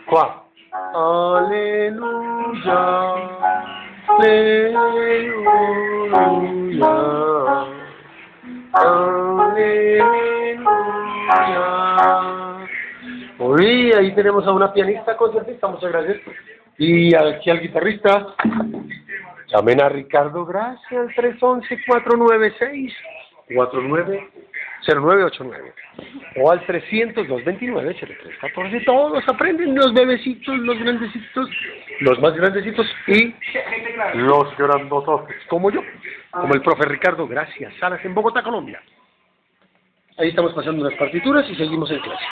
¿Cuál? Aleluya, aleluya, aleluya. Uy, ahí tenemos a una pianista concertista, muchas gracias. Y aquí al guitarrista. Llamen a Ricardo Gracia al 311-496-490989 o al 300-229-0314. Todos aprenden, los bebecitos, los grandecitos, los más grandecitos y los grandototes, como yo, como el profe Ricardo Gracia Salas en Bogotá, Colombia. Ahí estamos pasando unas partituras y seguimos en clase.